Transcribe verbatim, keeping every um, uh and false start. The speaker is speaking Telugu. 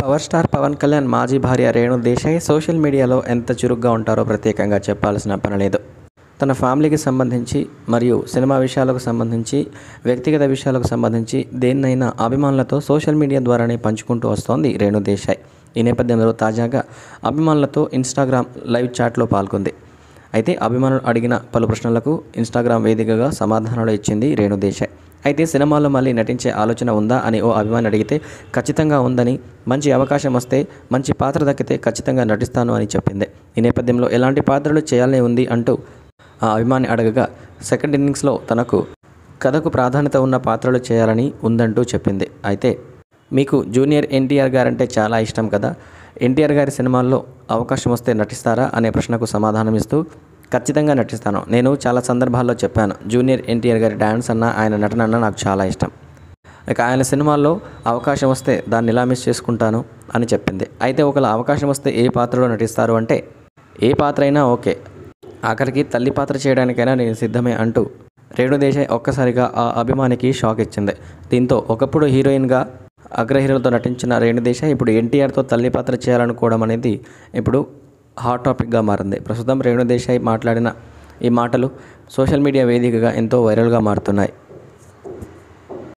పవర్ స్టార్ పవన్ కళ్యాణ్ మాజీ భార్య రేణు దేశాయ్ సోషల్ మీడియాలో ఎంత చురుగ్గా ఉంటారో ప్రత్యేకంగా చెప్పాల్సిన పని లేదు. తన ఫ్యామిలీకి సంబంధించి మరియు సినిమా విషయాలకు సంబంధించి, వ్యక్తిగత విషయాలకు సంబంధించి దేన్నైనా అభిమానులతో సోషల్ మీడియా ద్వారానే పంచుకుంటూ వస్తోంది రేణు దేశాయ్. ఈ నేపథ్యంలో తాజాగా అభిమానులతో ఇన్స్టాగ్రామ్ లైవ్ చాట్లో పాల్గొంది. అయితే అభిమానులు అడిగిన పలు ప్రశ్నలకు ఇన్స్టాగ్రామ్ వేదికగా సమాధానాలు ఇచ్చింది రేణు దేశాయ్. అయితే సినిమాలో మళ్ళీ నటించే ఆలోచన ఉందా అని ఓ అభిమాని అడిగితే ఖచ్చితంగా ఉందని, మంచి అవకాశం వస్తే, మంచి పాత్ర దక్కితే ఖచ్చితంగా నటిస్తాను అని చెప్పింది. ఈ నేపథ్యంలో ఎలాంటి పాత్రలు చేయాలని ఉంది అంటూ ఆ అభిమాని అడగగా, సెకండ్ ఇన్నింగ్స్లో తనకు కథకు ప్రాధాన్యత ఉన్న పాత్రలు చేయాలని ఉందంటూ చెప్పింది. అయితే మీకు జూనియర్ ఎన్టీఆర్ గారంటే చాలా ఇష్టం కదా, ఎన్టీఆర్ గారి సినిమాల్లో అవకాశం వస్తే నటిస్తారా అనే ప్రశ్నకు సమాధానమిస్తూ, ఖచ్చితంగా నటిస్తాను. నేను చాలా సందర్భాల్లో చెప్పాను, జూనియర్ ఎన్టీఆర్ గారి డ్యాన్స్ అన్న, ఆయన నటన అన్న నాకు చాలా ఇష్టం. ఇక ఆయన సినిమాల్లో అవకాశం వస్తే దాన్ని ఇలా మిస్ చేసుకుంటాను అని చెప్పింది. అయితే ఒకవేళ అవకాశం వస్తే ఏ పాత్రలో నటిస్తారు అంటే, ఏ పాత్ర అయినా ఓకే, ఆఖరికి తల్లి పాత్ర చేయడానికైనా నేను సిద్ధమే అంటూ రేణు దేశాయ్ ఒక్కసారిగా ఆ అభిమానికి షాక్ ఇచ్చింది. దీంతో ఒకప్పుడు హీరోయిన్గా అగ్ర హీరోలతో నటించిన రేణు దేశాయ్ ఇప్పుడు ఎన్టీఆర్తో తల్లి పాత్ర చేయాలనుకోవడం అనేది ఇప్పుడు హాట్ టాపిక్గా మారింది. ప్రస్తుతం రేణు దేశాయ్ మాట్లాడిన ఈ మాటలు సోషల్ మీడియా వేదికగా ఎంతో వైరల్గా మారుతున్నాయి.